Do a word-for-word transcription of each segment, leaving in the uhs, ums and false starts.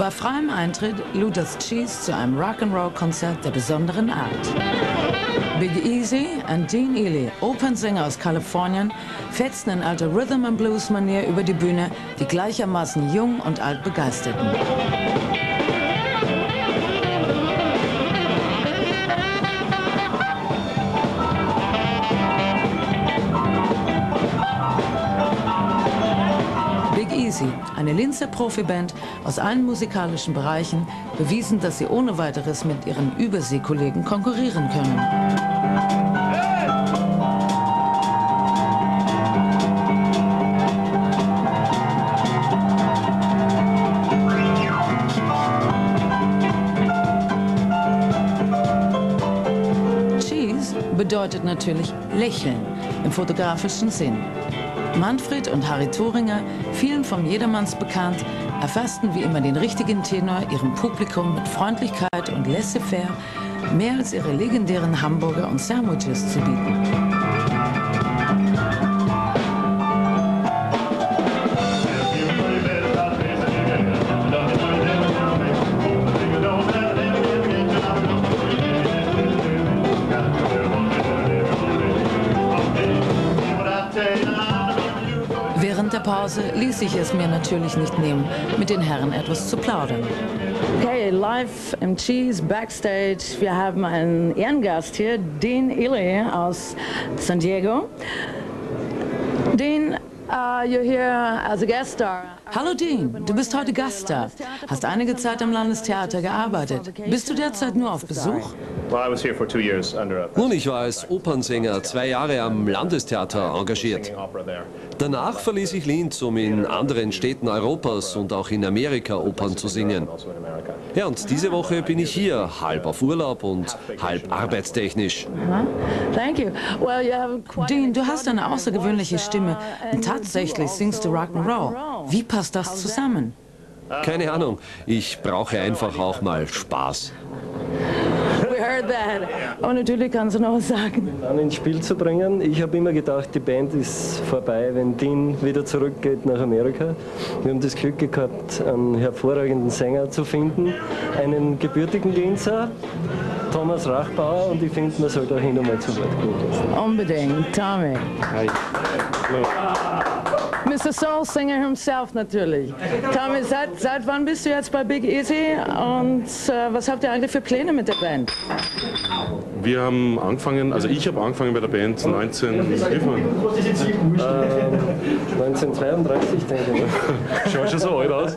Bei freiem Eintritt lud das Cheese zu einem Rock'n'Roll-Konzert der besonderen Art. Big Easy und Dean Ely, Opernsänger aus Kalifornien, fetzten in alter Rhythm-and-Blues-Manier über die Bühne, die gleichermaßen jung und alt begeisterten. Eine Linzer Profiband aus allen musikalischen Bereichen, bewiesen, dass sie ohne weiteres mit ihren Überseekollegen konkurrieren können. Cheese bedeutet natürlich lächeln im fotografischen Sinn. Manfred und Harry Thoringer, vielen vom Jedermanns bekannt, erfassten wie immer den richtigen Tenor, ihrem Publikum mit Freundlichkeit und laissez-faire mehr als ihre legendären Hamburger und Sandwiches zu bieten. Während der Pause ließ ich es mir natürlich nicht nehmen, mit den Herren etwas zu plaudern. Okay, live im Cheese Backstage. Wir haben einen Ehrengast hier, Dean Ely aus San Diego. Dean, uh, you're here as a guest star. Hallo Dean, du bist heute Gaststar. Hast einige Zeit am Landestheater gearbeitet. Bist du derzeit nur auf Besuch? Nun, ich war als Opernsänger zwei Jahre am Landestheater engagiert. Danach verließ ich Linz, um in anderen Städten Europas und auch in Amerika Opern zu singen. Ja, und diese Woche bin ich hier, halb auf Urlaub und halb arbeitstechnisch. Dean, du hast eine außergewöhnliche Stimme und tatsächlich singst du Rock'n'Roll. Wie passt das zusammen? Keine Ahnung, ich brauche einfach auch mal Spaß. Und natürlich kannst du noch was sagen. Dann ins Spiel zu bringen. Ich habe immer gedacht, die Band ist vorbei, wenn Dean wieder zurückgeht nach Amerika. Wir haben das Glück gehabt, einen hervorragenden Sänger zu finden, einen gebürtigen Linzer, Thomas Rachbauer, und ich finde, man sollte auch hin und mal zu Wort kommen. Unbedingt, Tommy. Hi. Mister Soul Singer himself natürlich. Tommy, seit, seit wann bist du jetzt bei Big Easy und äh, was habt ihr eigentlich für Pläne mit der Band? Wir haben angefangen, also ich habe angefangen bei der Band neunzehn, äh, neunzehnhundertzweiunddreißig, denke ich. Schaut schon so alt aus.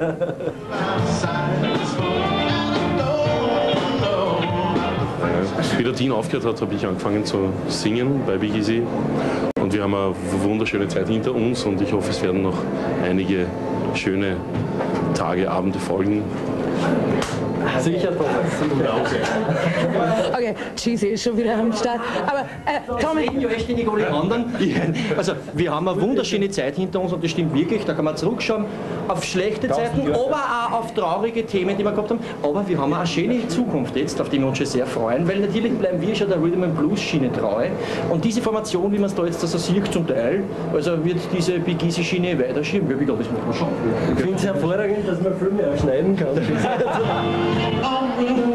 Wie der Dean aufgehört hat, habe ich angefangen zu singen bei Big Easy. Und wir haben eine wunderschöne Zeit hinter uns und ich hoffe, es werden noch einige schöne Tage, Abende folgen. Sicher, Thomas. Okay, Cheesy ist schon wieder am Start. Aber äh, Tommy. Ja echt nicht alle anderen. Also, wir haben eine wunderschöne Zeit hinter uns und das stimmt wirklich. Da kann man zurückschauen auf schlechte Zeiten, aber auch auf traurige Themen, die wir gehabt haben. Aber wir haben auch eine schöne Zukunft jetzt, auf die wir uns schon sehr freuen, weil natürlich bleiben wir schon der Rhythm and Blues Schiene treu. Und diese Formation, wie man es da jetzt so sieht zum Teil, also wird diese Big Easy Schiene weiterschieben. Ja, das muss man schon. Ich finde es hervorragend, dass man viel mehr schneiden kann.